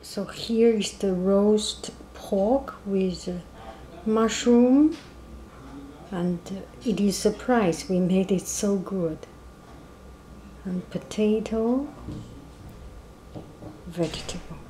So here is the roast pork with mushroom, and it is a surprise we made it so good. And potato, vegetable.